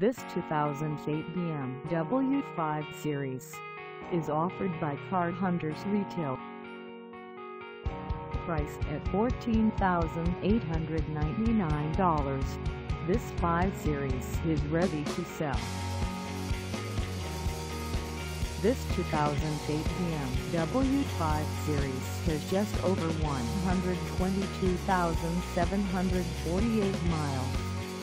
This 2008 BMW 5 Series is offered by Car Hunterz Retail. Priced at $14,899, this 5 Series is ready to sell. This 2008 BMW 5 Series has just over 122,748 miles.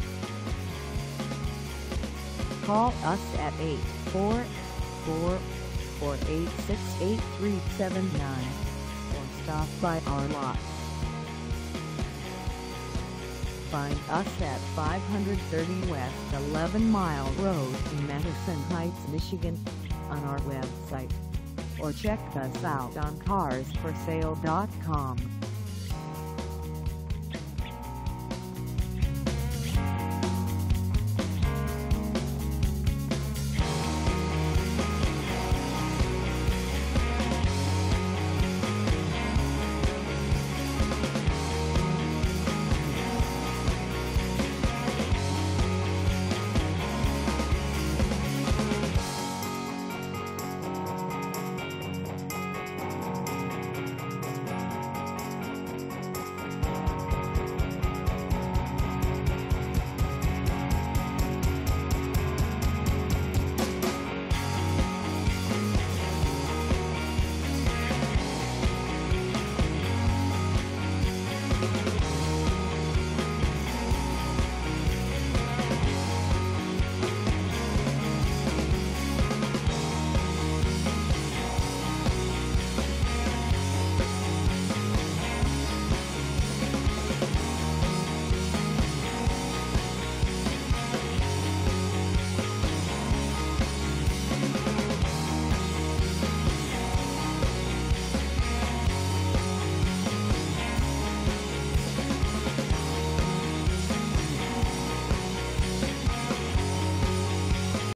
Call us at 844-486-8379 or stop by our lot. Find us at 530 West 11 Mile Road in Madison Heights, Michigan, on our website, or check us out on carsforsale.com.